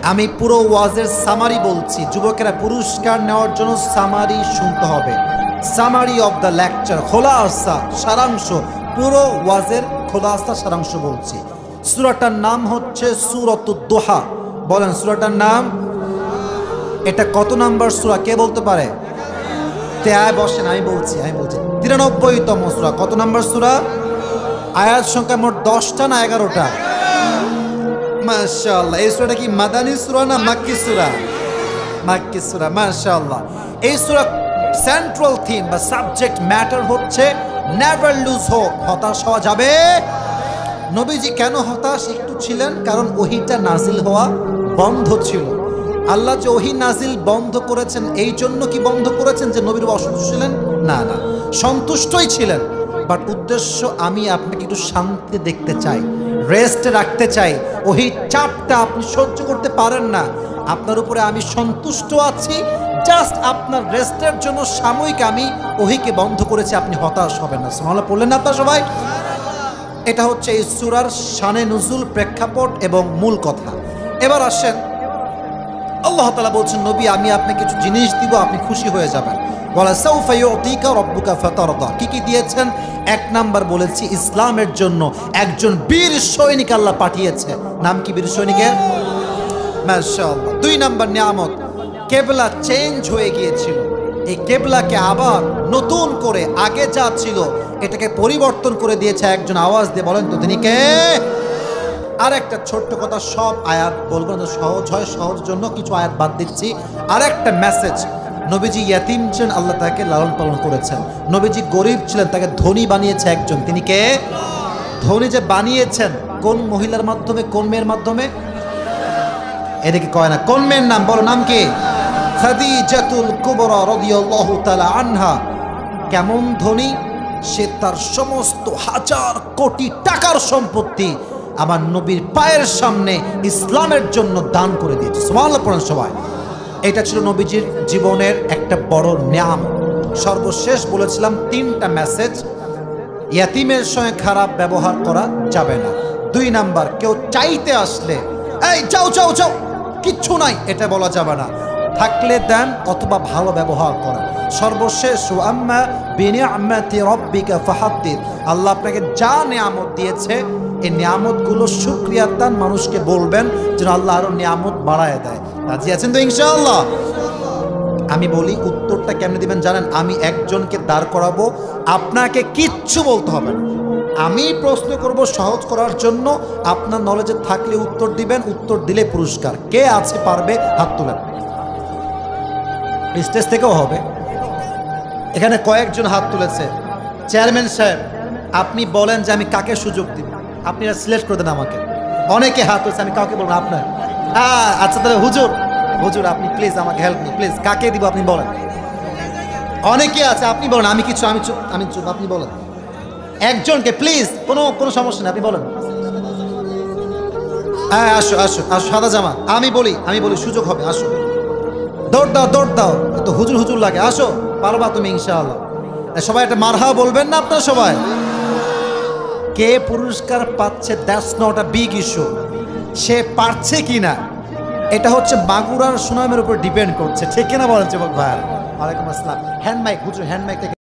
আমি পুরো ওয়াজের সামারি বলছি, যুবকেরা পুরস্কার নেওয়ার জন্য সামারি শুনতে হবে। সামারি অফ দ্য লেকচার, খোলাসা, সারাংশ, পুরো ওয়াজের খোলাসা সারাংশ বলছি। সূরাটার নাম হচ্ছে সূরাতুদ দুহা। বলেন সূরাটার নাম। এটা কত নাম্বার সূরা কে বলতে পারে? বসেন, আমি বলছি 93তম সূরা। কত নাম্বার সূরা? আয়াত সংখ্যা মোট 10টা না 11টা? মাশাআল্লাহ। এই সূরাটা কি মাদানী সূরা না মাক্কি সূরা? মাক্কি সূরা, মাশাআল্লাহ। এই সূরা সেন্ট্রাল থিম বা সাবজেক্ট ম্যাটার হচ্ছে নেভার লুজ হোপ, হতাশ হওয়া যাবে। নবীজি কেন হতাশ একটু ছিলেন? কারণ ওহীটা নাজিল হওয়া বন্ধ ছিল। আল্লাহ যে ওহী নাজিল বন্ধ করেছেন, এই জন্য কি বন্ধ করেছেন যে নবীর অসন্তুষ্ট ছিলেন? না, সন্তুষ্টই ছিলেন। বাট উদ্দেশ্য আমি আপনাকে একটু শান্তি দেখতে চাই, রেস্টে রাখতে চাই। ওহী চাপটা আপনি সহ্য করতে পারেন না, আপনার উপরে আমি সন্তুষ্ট আছি, জাস্ট আপনার রেস্টের জন্য সাময়িক আমি ওহীকে বন্ধ করেছি, আপনি হতাশ হবেন না। সুবহানাল্লাহ পড়লেন না আপনারা সবাই? এটা হচ্ছে এই সূরার শানে নুজুল, প্রেক্ষাপট এবং মূল কথা। এবার আসেন, আল্লাহ তাআলা বলছেন নবী আমি আপনাকে কিছু জিনিস দিব, আপনি খুশি হয়ে যাবেন। ওয়ালা সাউফা ইউতিকা রাব্বুকা ফাতারদা। কি দিয়েছেন? 1 নাম্বার বলেছি ইসলামের জন্য একজন বীর সৈনিক আল্লাহ পাঠিয়েছে। নাম কি বীর সৈনিকের? মাশাআল্লাহ। 2 নাম্বার নিয়ামত, কিবলা চেঞ্জ হয়ে গিয়েছিল। এই কিবলাকে আবার নতুন করে আগে যা ছিল এটাকে পরিবর্তন করে দিয়েছে একজন। আওয়াজ দিয়ে বলেন তো তিনি কে? আর একটা ছোট্ট কথা, সব আয়াত বলবো না, সহজ হয়, সহজ জন্য কিছু আয়াত বাদ দিচ্ছি। আর একটা মেসেজ, নবীজি ইয়াতিম ছিলেন, আল্লাহ তাকে লালন পালন করেছেন। নবীজি গরিব ছিলেন, তাকে ধনী বানিয়েছে একজন। তিনি কে? ধনী যে বানিয়েছেন কোন মহিলার মাধ্যমে, কোন মেয়ের মাধ্যমে? এদিকে কয় না, কোন মেয়ের নাম বলো, নাম কি? খাদিজাতুল কুবরা রাদিয়াল্লাহু তাআলা আনহা। কেমন ধনী? সে তার সমস্ত হাজার কোটি টাকার সম্পত্তি আমার নবীর পায়ের সামনে ইসলামের জন্য দান করে দিয়েছে। সুবহানাল্লাহ পড়েন সবাই। এটা ছিল নবীজির জীবনের একটা বড় নিয়ামত। সর্বশেষ বলেছিলাম 3টা মেসেজ। ইয়াতিমের সঙ্গে খারাপ ব্যবহার করা যাবে না। 2 নাম্বার, কেউ চাইতে আসলে এই যাও যাও যাও, কিচ্ছু নাই, এটা বলা যাবে না। থাকলে দেন অথবা ভালো ব্যবহার করা। সর্বশেষ আম্মা বিনিআমাতি রাব্বিকা ফাহাদ্দিস। আল্লাহ আপনাকে যা নিয়ামত দিয়েছে এই নিয়ামতগুলো শুকরিয়া দান মানুষকে বলবেন যেন আল্লাহ আরো নিয়ামত বাড়ায় দেয়। রাজি আছেন তো ইনশাআল্লাহ? আমি বলি উত্তরটা কেমনে দিবেন জানেন? আমি একজনকে দাঁড় করাবো, আপনাকে কিচ্ছু বলতে হবে না। আমি প্রশ্ন করব সহজ করার জন্য, আপনার নলেজে থাকলে উত্তর দিবেন, উত্তর দিলে পুরস্কার। কে আছে পারবে? হাত তুলেন। স্টেজ থেকেও হবে। এখানে কয়েকজন হাত তুলেছে। চেয়ারম্যান সাহেব আপনি বলেন যে আমি কাকে সুযোগ দিব, আপনি সিলেক্ট করে দেন আমাকে। অনেকে হাত তুলেছে, আমি কাউকে বলবো আপনার। আচ্ছা তাহলে হুজুর, আপনি প্লিজ আমাকে হেল্প মি প্লিজ, কাকে দিব আপনি বলেন। অনেকে আছে, আপনি বলেন। আমি চুপ, আপনি বলেন একজনকে প্লিজ, কোনো সমস্যা নেই, আপনি বলেন। আসো আসো আসো, সাদা জামা। আমি বলি সুযোগ হবে, আসো। দৌড় দাও, তো হুজুর লাগে। আসো, পারবা তুমি ইনশাআল্লাহ। সবাই একটা মারহা বলবেন না আপনারা সবাই? কে পুরস্কার পাচ্ছে that's not a big issue. সে পারছে কিনা এটা হচ্ছে মাগুরার সুনামের উপর ডিপেন্ড করছে। ঠিক কিনা বলেন যুবক ভাই? ওয়ালাইকুম আসসালাম। হ্যান্ড মাইক হুজুর, হ্যান্ড মাইক।